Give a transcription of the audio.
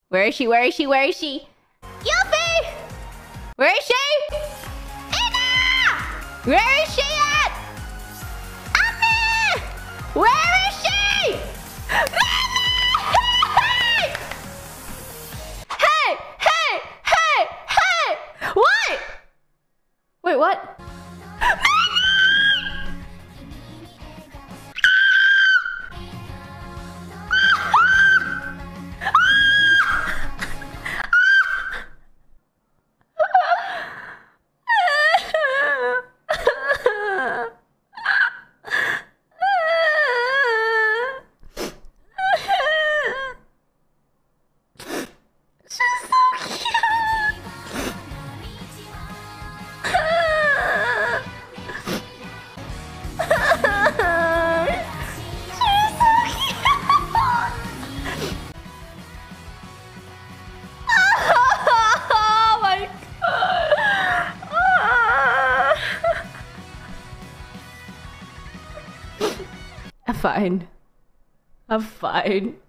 Where is she? Where is she? Where is she? Yuffie! Where is she? Anna! Where is she at? Anna! Where is she? Hey! Hey! Hey! Hey! What? Wait, what? I'm fine. I'm fine.